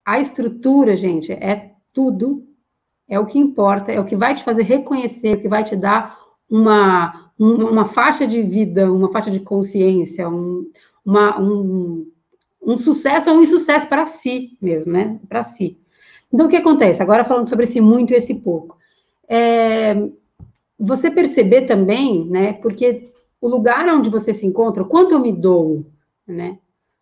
A estrutura, gente, é tudo, é o que importa, é o que vai te fazer reconhecer, o que vai te dar uma faixa de vida, uma faixa de consciência, um sucesso ou um insucesso para si mesmo, né? Para si. Então, o que acontece? Agora falando sobre esse muito e esse pouco. Você perceber também, né? Porque o lugar onde você se encontra, o quanto eu me dou, né?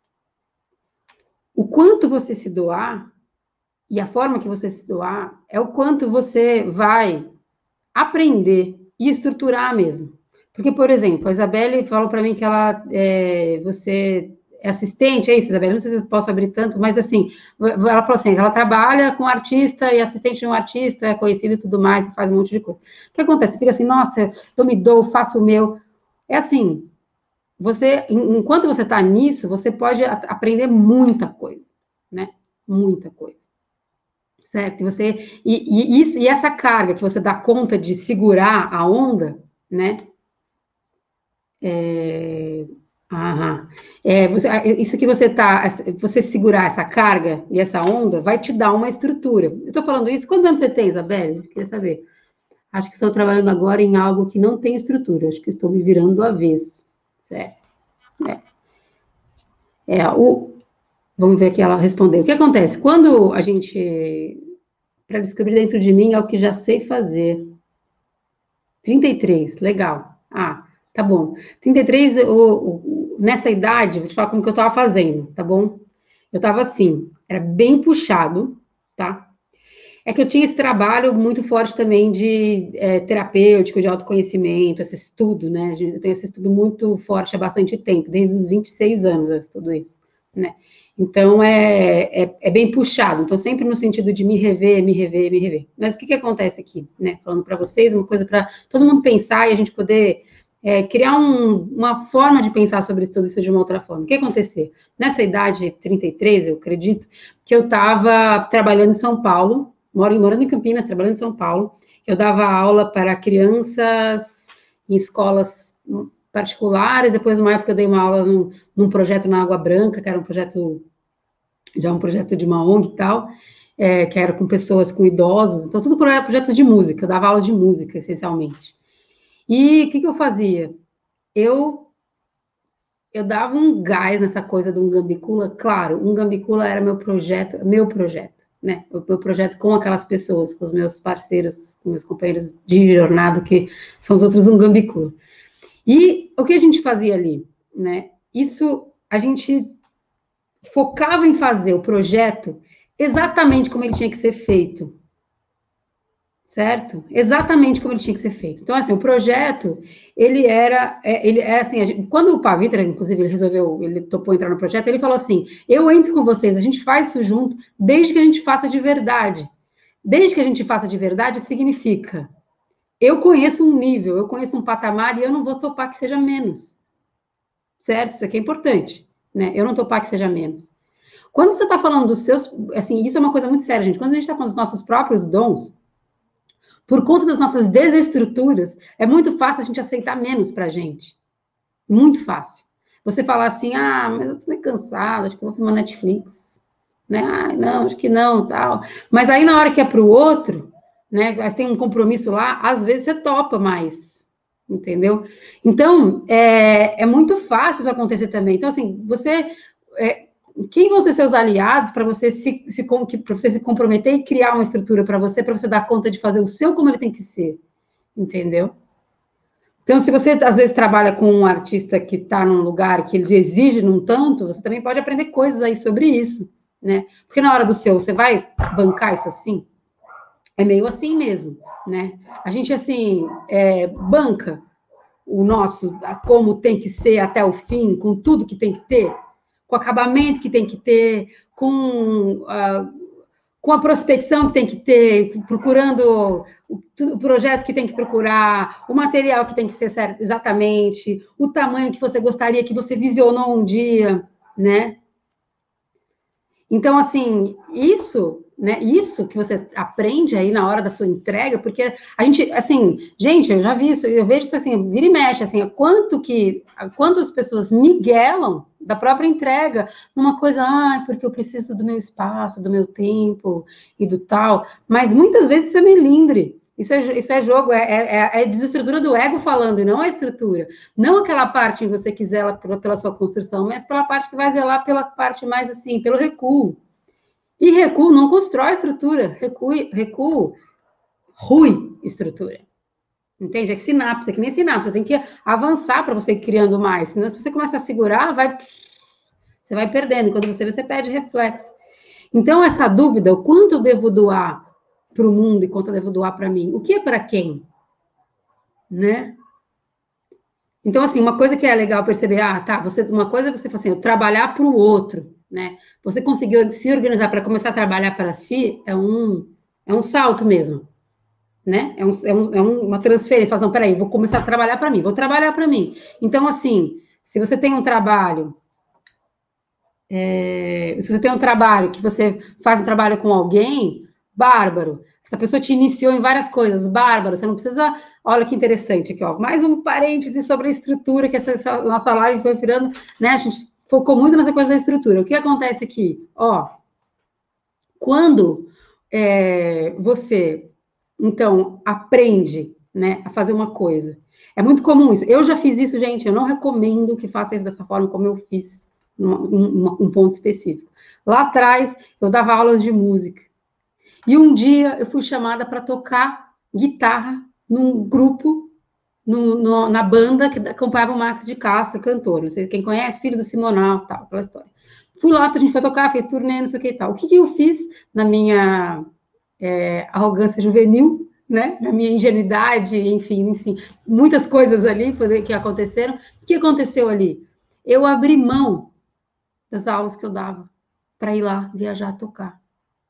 O quanto você se doar e a forma que você se doar é o quanto você vai aprender e estruturar mesmo. Porque, por exemplo, a Isabelle falou para mim que você é assistente, é isso, Isabelle? Não sei se eu posso abrir tanto, mas assim, ela falou assim, ela trabalha com artista e assistente de um artista, é conhecido e tudo mais, e faz um monte de coisa. O que acontece? Você fica assim, nossa, eu me dou, faço o meu. É assim, enquanto você está nisso, você pode aprender muita coisa, né? Muita coisa. Certo? E essa carga que você dá conta de segurar a onda, né? Isso que você segurar essa carga e essa onda vai te dar uma estrutura. Eu estou falando isso, quantos anos você tem, Isabelle? Queria saber. Acho que estou trabalhando agora em algo que não tem estrutura, acho que estou me virando do avesso. Certo? É. É, vamos ver aqui ela respondeu. O que acontece? Quando a gente. Para descobrir dentro de mim é o que já sei fazer. 33, legal. Ah, tá bom. 33, nessa idade, vou te falar como que eu estava fazendo, tá bom? Eu estava assim, era bem puxado, tá? É que eu tinha esse trabalho muito forte também de terapêutico, de autoconhecimento, esse estudo, né? Eu tenho esse estudo muito forte há bastante tempo, desde os 26 anos eu estudo isso, né? Então, é bem puxado. Então, sempre no sentido de me rever, me rever, me rever. Mas o que acontece aqui, né? Falando para vocês, uma coisa para todo mundo pensar e a gente poder criar uma forma de pensar sobre tudo isso de uma outra forma. O que aconteceu? Nessa idade, 33, eu acredito, que eu estava trabalhando em São Paulo, morando em Campinas, trabalhando em São Paulo. Eu dava aula para crianças em escolas particulares, depois, uma época, eu dei uma aula num projeto na Água Branca, que era um projeto de uma ONG e tal, que era com pessoas, com idosos, então tudo projetos de música, eu dava aulas de música, essencialmente. E o que eu fazia? Eu dava um gás nessa coisa de um Gambicula, claro, um Gambicula era meu projeto, né? O meu projeto com aquelas pessoas, com os meus parceiros, com meus companheiros de jornada, que são os outros um Gambicula. E o que a gente fazia ali, né? Isso, a gente focava em fazer o projeto exatamente como ele tinha que ser feito, certo? Exatamente como ele tinha que ser feito. Então, assim, o projeto, ele é assim, quando o Pavitra, inclusive, ele topou entrar no projeto, ele falou assim, eu entro com vocês, a gente faz isso junto, desde que a gente faça de verdade. Desde que a gente faça de verdade, significa, eu conheço um nível, eu conheço um patamar e eu não vou topar que seja menos. Certo? Isso aqui é importante, né? Eu não topar que seja menos. Quando você está falando dos seus, assim, isso é uma coisa muito séria, gente. Quando a gente está falando dos nossos próprios dons, por conta das nossas desestruturas, é muito fácil a gente aceitar menos para a gente. Muito fácil. Você falar assim, mas eu tô meio cansado, acho que eu vou filmar Netflix. Né? Não, acho que não, tal. Mas aí, na hora que é para o outro, né, mas tem um compromisso lá, às vezes você topa mais, entendeu? Então, é muito fácil isso acontecer também. Então, assim, quem vão ser seus aliados para você para você se comprometer e criar uma estrutura para você dar conta de fazer o seu como ele tem que ser, entendeu? Então, se você às vezes trabalha com um artista que está num lugar que ele exige num tanto, você também pode aprender coisas aí sobre isso, né? Porque na hora do seu, você vai bancar isso assim? É meio assim mesmo, né? A gente, assim, banca o nosso, como tem que ser até o fim, com tudo que tem que ter, com o acabamento que tem que ter, com a prospecção que tem que ter, procurando o projeto que tem que procurar, o material que tem que ser certo, exatamente, o tamanho que você gostaria, que você visionou um dia, né? Então, assim, isso né? Isso que você aprende aí na hora da sua entrega, porque a gente, assim, gente, eu já vi isso, eu vejo isso assim, vira e mexe, assim, quantas pessoas miguelam da própria entrega numa coisa, porque eu preciso do meu espaço, do meu tempo e do tal, mas muitas vezes isso é melindre. Isso é jogo, é desestrutura do ego falando, e não a estrutura. Não aquela parte que você quiser pela sua construção, mas pela parte que vai zelar pela parte mais assim, pelo recuo. E recuo não constrói estrutura, recuo rui estrutura. Entende? É sinapse, é que nem sinapse, você tem que avançar para você ir criando mais. Senão, se você começa a segurar, você vai perdendo. E quando você vê, você perde reflexo. Então, essa dúvida, o quanto eu devo doar para o mundo e quanto eu devo doar para mim? O que é para quem? Né? Então, assim, uma coisa que é legal perceber, uma coisa é você falar assim, eu trabalhar para o outro, né? Você conseguiu se organizar para começar a trabalhar para si, é um salto mesmo, né? Uma transferência. Fala, não, peraí, vou começar a trabalhar para mim, vou trabalhar para mim. Então, assim, se você tem um trabalho que você faz um trabalho com alguém, bárbaro. Essa pessoa te iniciou em várias coisas, bárbaro. Você não precisa. Olha que interessante aqui, ó. Mais um parêntese sobre a estrutura que essa nossa live foi virando, né? A gente focou muito nessa coisa da estrutura. O que acontece aqui? Ó, quando você, então, aprende, né, a fazer uma coisa. É muito comum isso. Eu já fiz isso, gente. Eu não recomendo que faça isso dessa forma como eu fiz um ponto específico. Lá atrás, eu dava aulas de música. E um dia eu fui chamada para tocar guitarra num grupo, na banda que acompanhava o Marcos de Castro, cantor. Não sei quem conhece, filho do Simonal, tal, aquela história. Fui lá, a gente foi tocar, fez turnê, não sei o que e tal. O que eu fiz na minha arrogância juvenil, né? Na minha ingenuidade, enfim, muitas coisas ali que aconteceram. O que aconteceu ali? Eu abri mão das aulas que eu dava para ir lá viajar, tocar.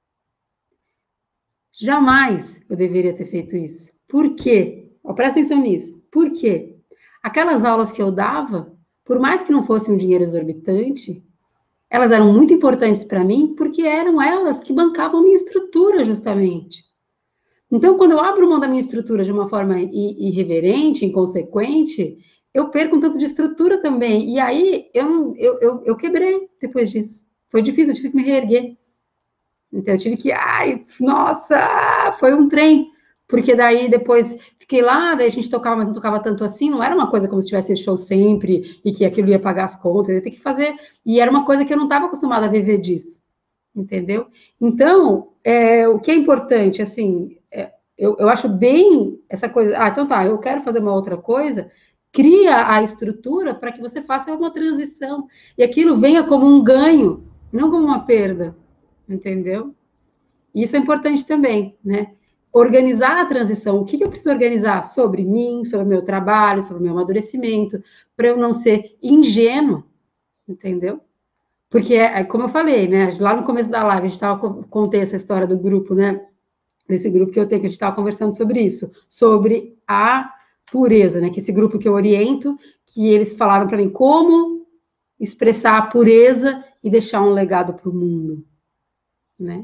Jamais eu deveria ter feito isso. Por quê? Presta atenção nisso. Por quê? Aquelas aulas que eu dava, por mais que não fosse um dinheiro exorbitante, elas eram muito importantes para mim, porque eram elas que bancavam minha estrutura, justamente. Então, quando eu abro mão da minha estrutura de uma forma irreverente, inconsequente, eu perco um tanto de estrutura também. E aí, eu quebrei depois disso. Foi difícil, eu tive que me reerguer. Então, eu tive que, nossa, foi um trem. Porque daí, depois, fiquei lá, daí a gente tocava, mas não tocava tanto assim. Não era uma coisa como se tivesse show sempre e que aquilo ia pagar as contas. Eu ia ter que fazer. E era uma coisa que eu não estava acostumada a viver disso. Entendeu? Então, o que é importante, assim, eu acho bem essa coisa. Então tá, eu quero fazer uma outra coisa. Cria a estrutura para que você faça uma transição e aquilo venha como um ganho, não como uma perda, entendeu? Isso é importante também, né? Organizar a transição. O que eu preciso organizar sobre mim, sobre o meu trabalho, sobre o meu amadurecimento, para eu não ser ingênuo, entendeu? Porque, como eu falei, né? Lá no começo da live, contei essa história do grupo, né? Desse grupo que eu tenho, que a gente estava conversando sobre isso, sobre a pureza, né? Que esse grupo que eu oriento, que eles falaram para mim como expressar a pureza e deixar um legado para o mundo, né?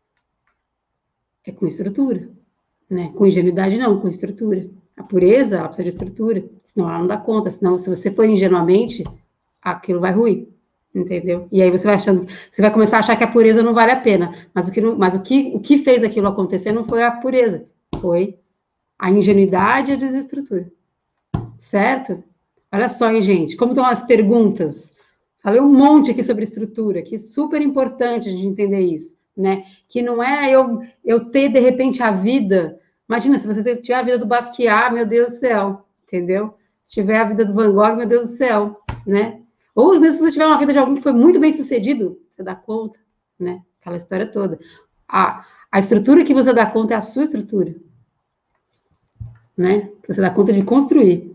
É com estrutura, né? Com ingenuidade não, com estrutura. A pureza, ela precisa de estrutura, senão ela não dá conta, senão se você for ingenuamente, aquilo vai ruir. Entendeu? E aí você vai começar a achar que a pureza não vale a pena. Mas o que fez aquilo acontecer não foi a pureza, foi a ingenuidade e a desestrutura. Certo? Olha só, hein, gente, como estão as perguntas. Falei um monte aqui sobre estrutura, que é super importante a gente entender isso, né? Que não é eu ter, de repente, a vida. Imagina, se você tiver a vida do Basquiat, meu Deus do céu, entendeu? Se tiver a vida do Van Gogh, meu Deus do céu, né? Ou mesmo se você tiver uma vida de alguém que foi muito bem sucedido, você dá conta, né? Aquela história toda. A estrutura que você dá conta é a sua estrutura, né? Você dá conta de construir.